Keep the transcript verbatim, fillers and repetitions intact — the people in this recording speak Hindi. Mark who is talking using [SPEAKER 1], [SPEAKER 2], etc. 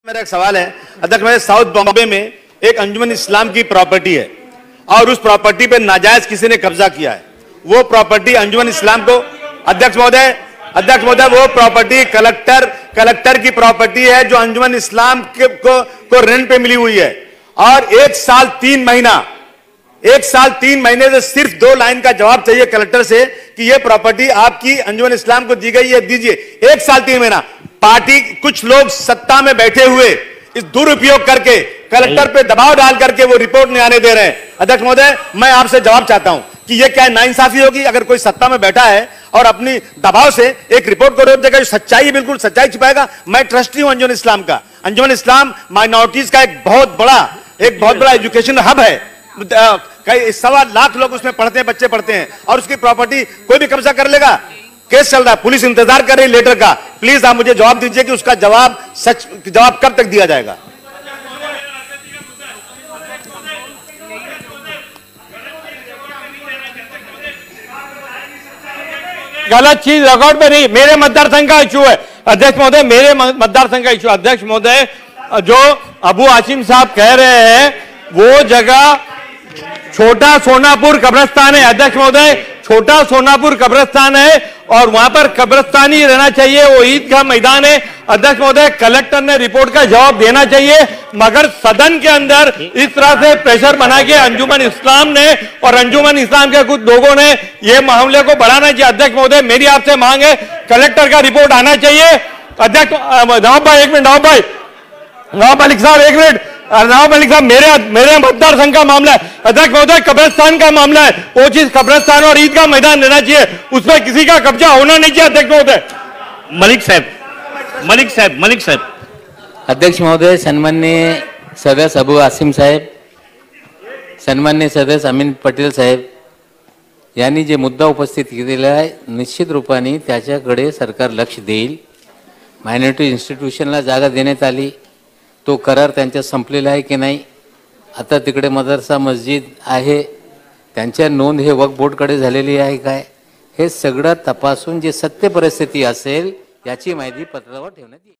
[SPEAKER 1] मेरा एक सवाल है अध्यक्ष, मेरे साउथ बॉम्बे में एक अंजुमन इस्लाम की प्रॉपर्टी है और उस प्रॉपर्टी पे नाजायज किसी ने कब्जा किया है। वो प्रॉपर्टी अंजुमन इस्लाम को अध्यक्ष महोदय अध्यक्ष महोदय वो प्रॉपर्टी कलेक्टर कलेक्टर की प्रॉपर्टी है जो अंजुमन इस्लाम के को, को रेंट पे मिली हुई है और एक साल तीन महीना एक साल तीन महीने से सिर्फ दो लाइन का जवाब चाहिए कलेक्टर से कि ये प्रॉपर्टी आपकी अंजुमन इस्लाम को दी गई है, दीजिए। एक साल तीन महीना पार्टी कुछ लोग सत्ता में बैठे हुए इस दुरुपयोग करके कलेक्टर पे दबाव डाल करके वो रिपोर्ट नहीं आने दे रहे हैं। अध्यक्ष महोदय, मैं आपसे जवाब चाहता हूं कि ये क्या नाइंसाफी होगी अगर कोई सत्ता में बैठा है और अपनी दबाव से एक रिपोर्ट को रोक देगा, जो सच्चाई बिल्कुल सच्चाई छिपाएगा। मैं ट्रस्टी हूं अंजुमन इस्लाम का। अंजुमन इस्लाम माइनॉरिटीज का एक बहुत बड़ा एक बहुत बड़ा एजुकेशन हब है। कई सवा लाख लोग उसमें पढ़ते हैं, बच्चे पढ़ते हैं और उसकी प्रॉपर्टी कोई भी कब्जा कर लेगा। केस चल रहा है, पुलिस इंतजार कर रही लेटर का। प्लीज आप मुझे जवाब दीजिए कि उसका जवाब सच जवाब कब तक दिया जाएगा।
[SPEAKER 2] गलत चीज रिकॉर्ड पे नहीं, मेरे मतदार संघ का इशू है अध्यक्ष महोदय, मेरे मतदार संघ का इशू। अध्यक्ष महोदय, जो अबू आसिम साहब कह रहे हैं वो जगह छोटा सोनापुर कब्रिस्तान है। अध्यक्ष महोदय, छोटा सोनापुर कब्रिस्तान है और वहां पर कब्रिस्तान ही रहना चाहिए, वो ईद का मैदान है। अध्यक्ष महोदय, कलेक्टर ने रिपोर्ट का जवाब देना चाहिए, मगर सदन के अंदर इस तरह से प्रेशर बना के अंजुमन इस्लाम ने और अंजुमन इस्लाम के कुछ लोगों ने ये मामले को बढ़ाना चाहिए। अध्यक्ष महोदय, मेरी आपसे मांग है, कलेक्टर का रिपोर्ट आना चाहिए। अध्यक्ष नवाब भाई एक मिनट, नवाब भाई नवाब मलिक साहब एक मिनट, नवाब मलिक साहब मेरे मेरे मतदार संघ का मामला है। अध्यक्ष महोदय, कब्रिस्तान का मामला है, वो चीज कब्रिस्तान और ईद का मैदान रहना चाहिए, उसमें किसी का कब्जा होना नहीं चाहिए। अध्यक्ष महोदय,
[SPEAKER 3] मलिक साहब मलिक साहब मलिक साहब
[SPEAKER 4] अध्यक्ष महोदय, सन्माननीय सदस्य अबू आसिम साहेब, सन्माननीय सदस्य अमीन पटेल साहेब यांनी जे मुद्दा उपस्थित केलेला आहे निश्चित रूपाने त्याच्याकडे सरकार लक्ष देईल। मायनॉरिटी इन्स्टिट्यूशनला जागा देण्यात आली, तो करार त्यांच्या संपलेला आहे की नाही, आता तिकडे मदरसा मस्जिद आहे, त्यांच्या नोंद हे वक्फ बोर्डकडे झालेली आहे काय, हे सगळं तपासून जे सत्य परिस्थिती असेल याची माहिती पत्रावर ठेवण्यात येईल।